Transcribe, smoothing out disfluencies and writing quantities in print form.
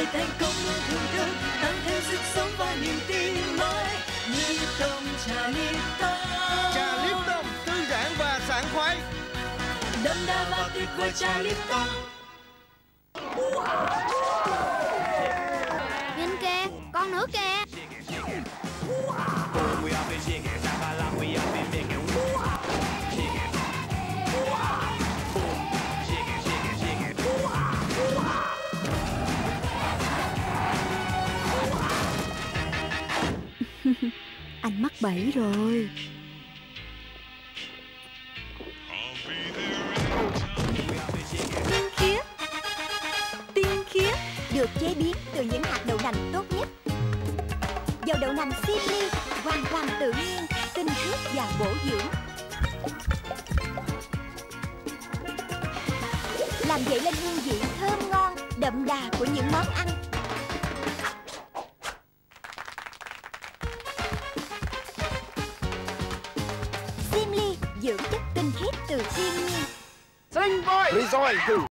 thành công luôn thưởng thức, tăng thêm sức sống và niềm tin mới. Lipton trà Lipton. Trà Lipton thư giãn và sảng khoái. Đậm đà và tuyệt vời trà Lipton. Nhìn kìa, con nữa kìa. Anh mắc bẫy rồi. Tinh khiết. Tinh khiết được chế biến từ những hạt đậu nành tốt nhất. Dầu đậu nành Simply hoàn toàn tự nhiên, tinh khiết và bổ dưỡng, làm dậy lên hương vị thơm ngon, đậm đà của những món ăn. Simply dưỡng chất tinh khiết từ thiên nhiên. Sinh voi.